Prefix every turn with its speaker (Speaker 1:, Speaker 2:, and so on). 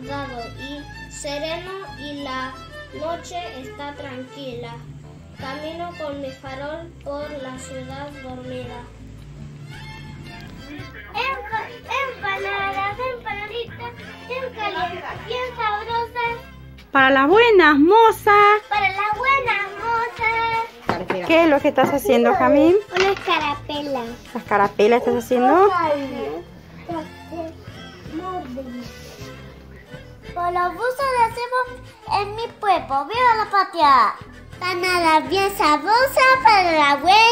Speaker 1: soldado y sereno y la noche está tranquila. Camino con mi farol por la ciudad dormida. Empanadas, empanaditas, bien calientes, bien sabrosas.
Speaker 2: Para las buenas mozas.
Speaker 1: Para las buenas mozas.
Speaker 2: ¿Qué es lo que estás haciendo, Jamín?
Speaker 1: Una escarapela.
Speaker 2: ¿Las carapelas estás haciendo?
Speaker 1: Por los buzos le hacemos en mi pueblo. ¡Viva la patria! Panada bien sabrosa para la buena.